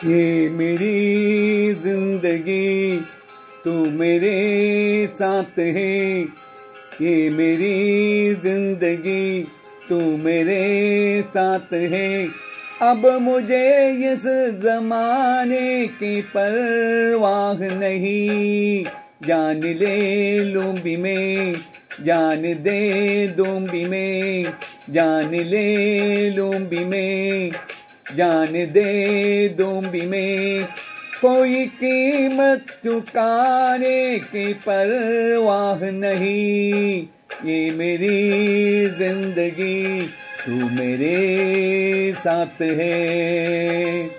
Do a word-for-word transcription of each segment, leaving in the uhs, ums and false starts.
ये मेरी जिंदगी तू मेरे साथ है, ये मेरी जिंदगी तू मेरे साथ है। अब मुझे इस जमाने की परवाह नहीं, जान ले लूं भी मैं, जान दे दूं भी मैं, जान ले लूं भी मैं, जान दे दूं भी मैं। कोई कीमत चुकाने की परवाह नहीं, ये मेरी जिंदगी तू मेरे साथ है।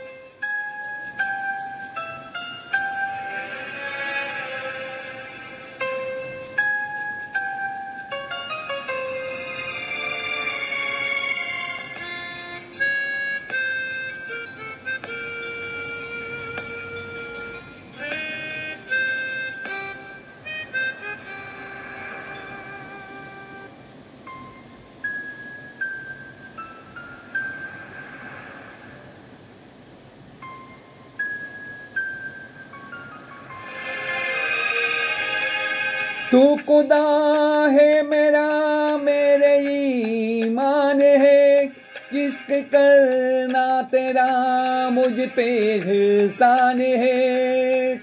तू खुदा है मेरा, मेरे ईमान है, इश्क करना तेरा मुझ पे एहसान है।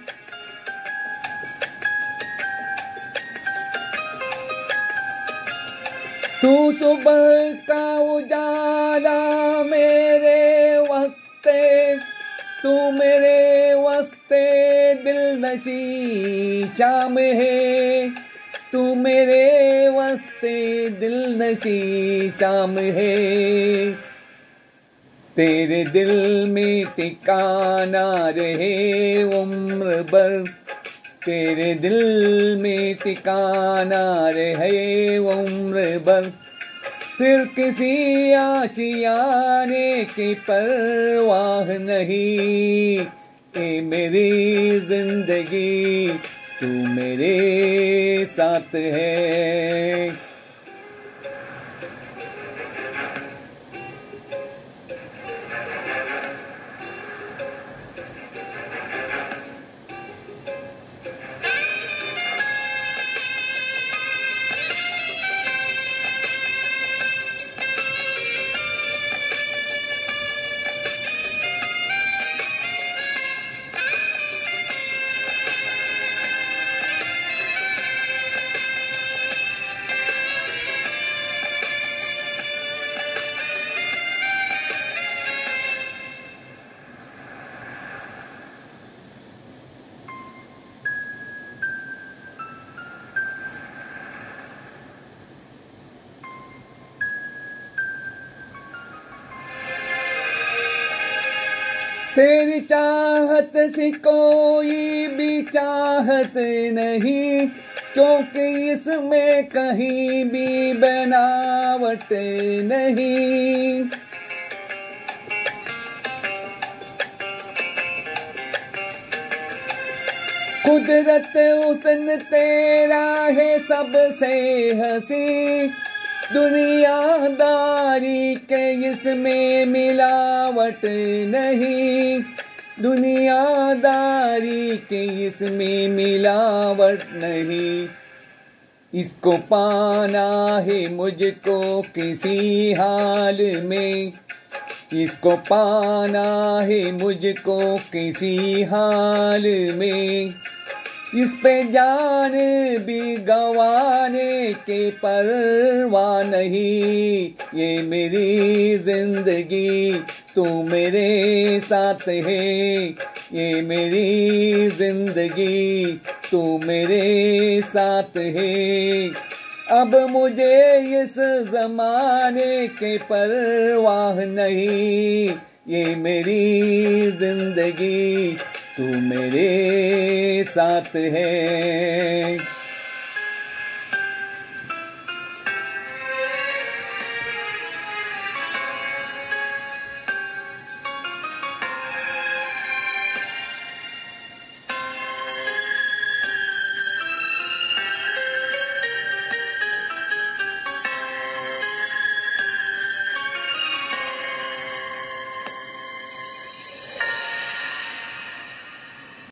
तू सुबह का उजाला मेरे वास्ते, तू मेरे वास्ते दिल नशी शाम है, तू मेरे वास्ते दिल नशी शाम है। तेरे दिल में ठिकाना रहे उम्र भर, तेरे दिल में ठिकाना रहे उम्र भर। फिर किसी आशियाने की परवाह नहीं, ए मेरी जिंदगी तू मेरे साथ है। तेरी चाहत से कोई भी चाहत नहीं, क्योंकि इसमें कहीं भी बनावट नहीं। कुदरत हुस्न तेरा है सबसे हंसी, दुनियादारी के इसमें मिलावट नहीं, दुनियादारी के इसमें मिलावट नहीं। इसको पाना है मुझको किसी हाल में, इसको पाना है मुझको किसी हाल में। इस पे जान भी गंवाने के परवाह नहीं, ये मेरी जिंदगी तू मेरे साथ है, ये मेरी जिंदगी तू मेरे साथ है। अब मुझे इस जमाने के परवाह नहीं, ये मेरी जिंदगी तू मेरे साथ है।